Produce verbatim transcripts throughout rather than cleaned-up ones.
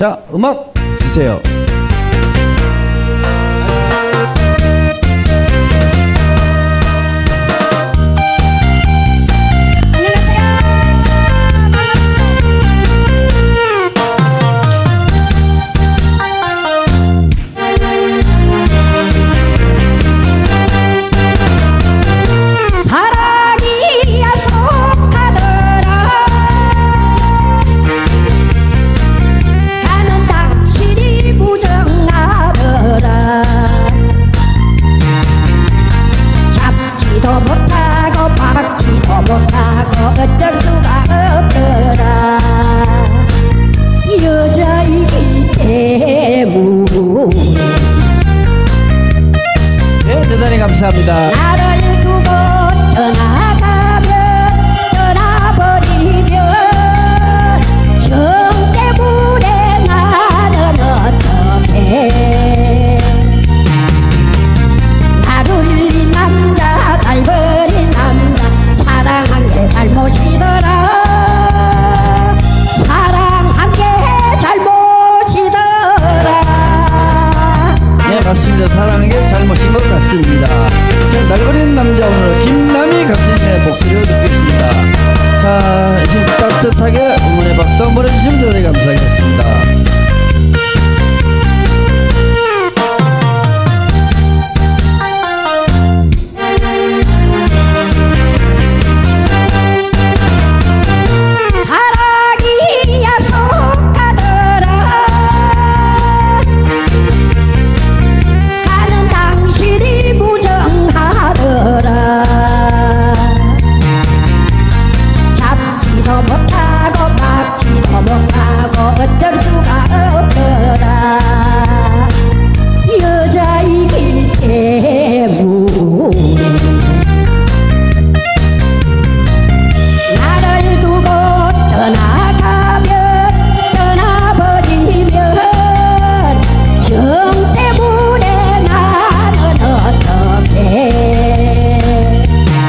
자, 음악 주세요. 어쩔 수가 없더라. 여자이기 때문에. 네, 대단히 감사합니다. 나를 두고 떠나가면, 떠나버리면 정 때문에 나는 어떡해. 나를 이 남자 달버린 남자 사랑한 게 잘못이더라. 사랑한 게 잘못이더라. 네, 맞습니다. 사랑하는 게 잘못인 것 같습니다. 자, 날버린 남자, 오늘 김남희 가수님의 목소리를 듣겠습니다. 자, 힘 따뜻하게 응원의 박수 한번 해주시면 대단히 감사하겠습니다. 어쩔 수가 없더라. 여자이기 때문에. 나를 두고 떠나가면, 떠나버리면 정 때문에 나는 어떡해.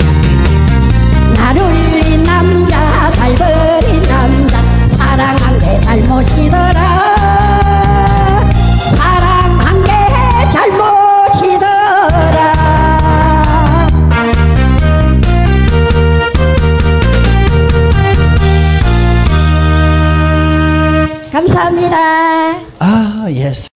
나를 이 남자 달버린 남자 사랑한 게 잘못이더라. 사랑한 게 잘못이더라. 감사합니다. 아, 예스.